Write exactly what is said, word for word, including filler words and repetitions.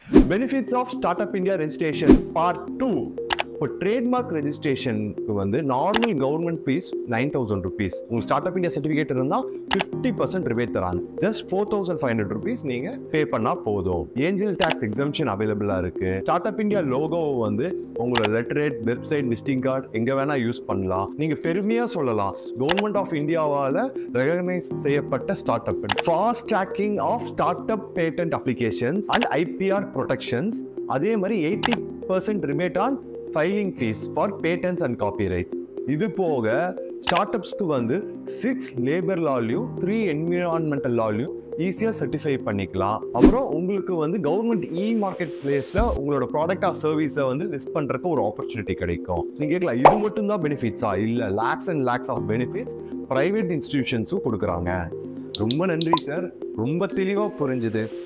Benefits of Startup India Registration Part two. For trademark registration, the normal government fees nine thousand rupees. If Startup India certificate is fifty percent rebate. Just four thousand five hundred rupees you pay panna podo. Angel tax exemption available. Startup India logo வந்து உங்களோட letterhead, website, visiting card எங்க வேணா use பண்ணலாம். நீங்க பெருமையா சொல்லலாம். Government of Indiaவால recognize செய்யப்பட்ட startup. Fast tracking of startup patent applications and I P R protections. அதே மாதிரி eighty percent rebate on filing fees for patents and copyrights. இது போக ஸ்டார்ட்அப்ஸ்க்கு வந்து six labor lawலையும் three environmental lawலையும் ஈஸியா சர்டிஃபை பண்ணிக்கலாம். அப்புறம் உங்களுக்கு வந்து கவர்மெண்ட் இ மார்க்கெட் பிளேஸ்ல உங்களோட ப்ராடக்ட் ஆர் சர்வீஸை வந்து லிஸ்ட் பண்றதுக்கு ஒரு ஆப்பர்ச்சுனிட்டி கிடைக்கும். நீங்க கேட்கலாம், இது மட்டும் தான் பெனிஃபிட்ஸா? இல்ல, lakhs and lakhs of benefits private இன்ஸ்டிடியூஷன்ஸும் கொடுக்குறாங்க. ரொம்ப நன்றி சார், ரொம்ப தெளிவா புரிஞ்சுது.